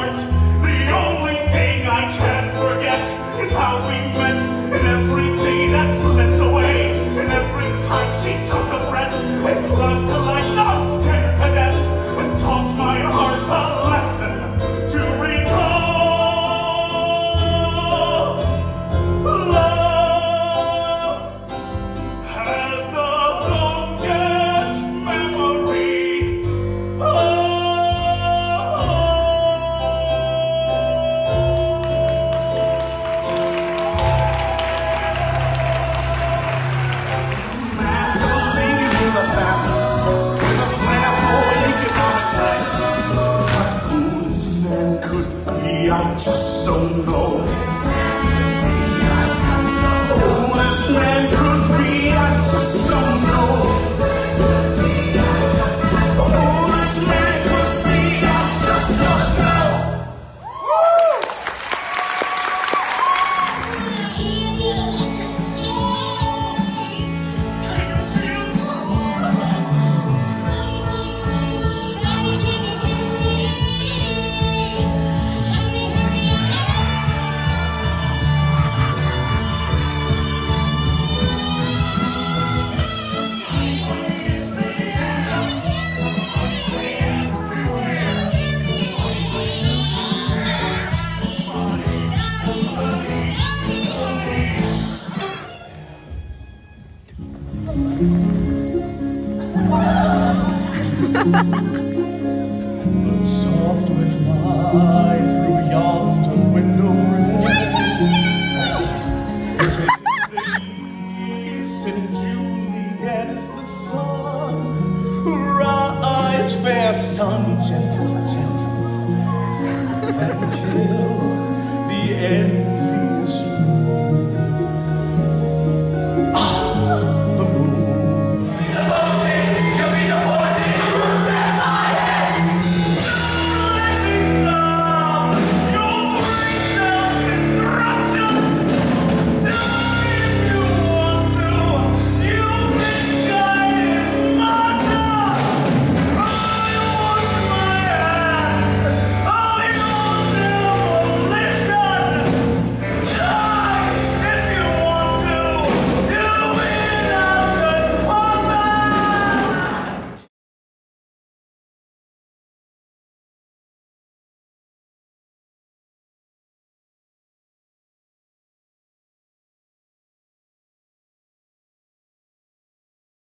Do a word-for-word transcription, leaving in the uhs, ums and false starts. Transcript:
regret. The only thing I can't forget is how we met, and every day that slipped away, and every time she took a breath and clung to life, not scared to death, and taught my heart a lesson to recall. Love has the longest memory. Oh, man to the lady with a bat, with a flair for economic life. But who this man could be, I just don't know. Who this man could be, I just don't know. Who this man could be, I just don't know. But soft with light through yonder window bridge, is it face in Juliet is the sun. Rise, fair sun, gentle, gentle.